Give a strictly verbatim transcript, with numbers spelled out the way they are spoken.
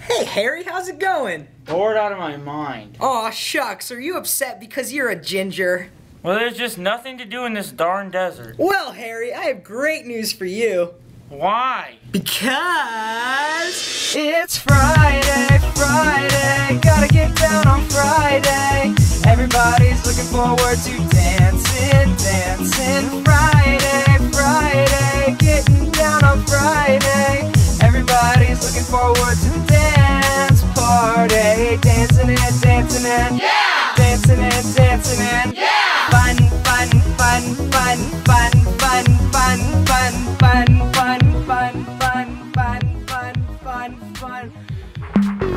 Hey Harry, how's it going? Bored out of my mind. Aw, shucks, are you upset because you're a ginger? Well, there's just nothing to do in this darn desert. Well, Harry, I have great news for you. Why? Because it's Friday, Friday, gotta get down on Friday. Everybody's looking forward to dancing, dancing. Friday, Friday, getting down on Friday. Everybody's looking forward to the dance party. Dancing and dancing and yeah! Dancing and dancing and yeah! Fun, fun, fun, fun, fun, fun, fun, fun, fun, fun, fun, fun, fun, fun, fun, fun.